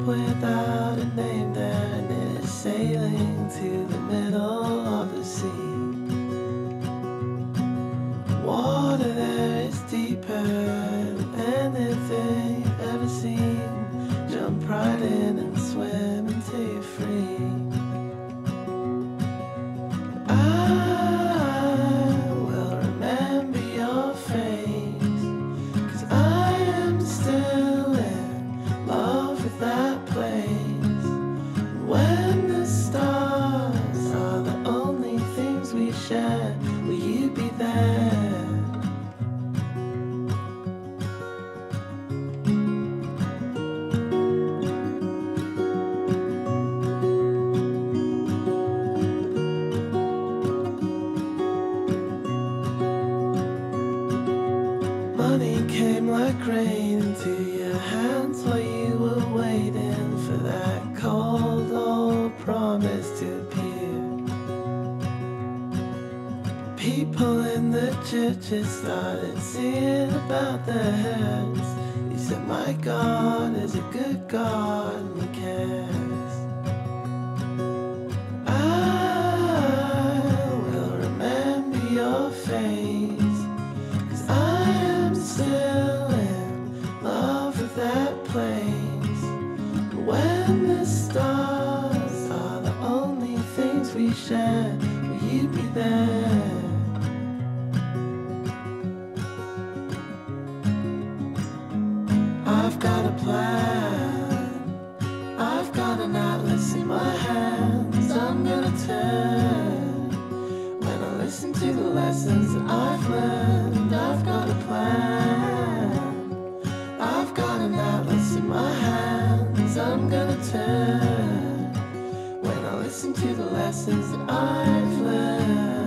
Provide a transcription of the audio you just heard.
without a name there, and it is sailing to the middle of the sea. Water there is deeper than anything you've ever seen. Jump right in and swim until you're free. I will remember your face, 'cause I am still in love with that place. When the stars are the only things we share, will you be there? Money came like rain into your hands while you were waiting for that cold old promise to appear. People in the churches started singing about their heads. They said, my God is a good God and He cares. I will remember your face, 'cause I am still in love with that place. And when the stars are the only things we share, will you be there? I've got a plan, I've got an atlas in my hands. I'm gonna turn when I listen to the lessons that I've learned. I've got a plan, I've got an atlas in my hands. I'm gonna turn when I listen to the lessons that I've learned.